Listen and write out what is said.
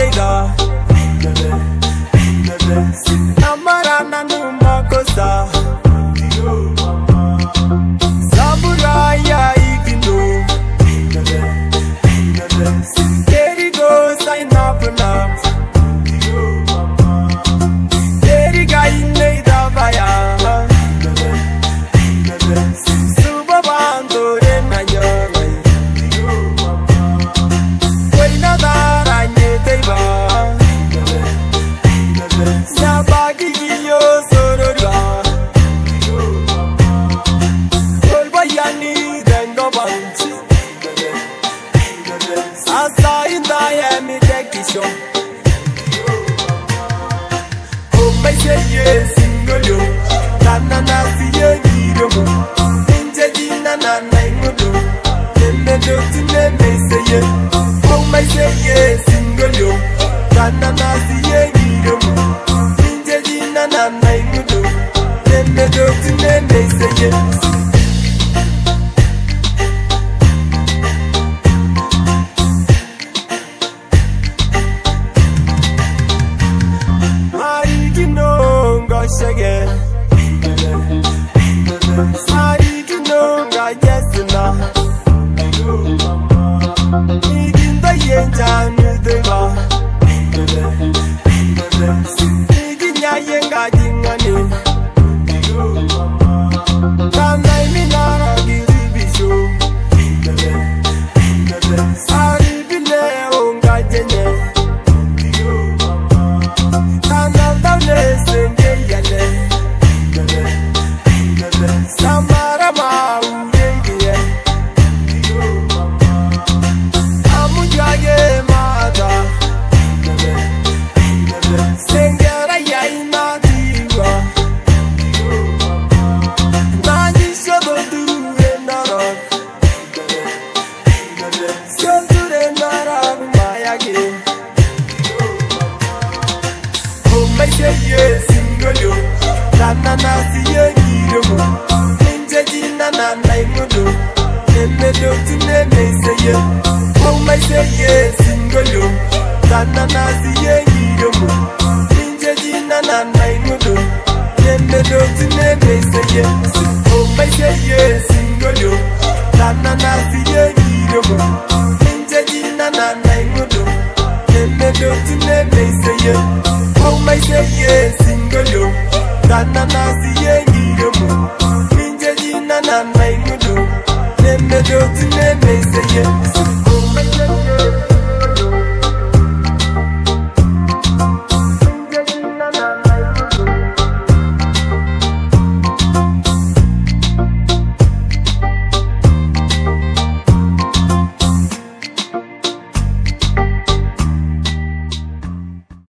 Jada Namarana Numakosa Saburaya Igino There he goes, I know enough. There he got in the fire. Subabando in my yard. When I need a Sabaki, yo, Sorola. Olbayani, then go bunch. Asa in Miami, Dekisho. Oh, my say yes, single. Nana, see you. Injina, Nango. Then the doctor may say yes. Oh, my say yes, single. Nana, see you. Injina, Nango. Then the doctor may say yes. Again, sorry to know, I guess enough. Eating the yen down with the bar. Eating ya yen guiding on it. Come like me now, I'll give you a show. Sorry to know, guiding it. Come out down there. Samarama uyengiye Amujage mata Sengera yaina diwa Nani shodo dure narok Sendure narak mayage Oh my say yes single Nana siye Injina Naimudu, Nemedo to Neme say, oh my say yes, single, Nana siye Injina Naimudu, Nemedo to Neme say, oh my say yes, single, Nana siye Injina Naimudu, Nemedo to Neme say, oh my say yes, single, Nana siye Nana, my good, then the dirty name, they say, yes.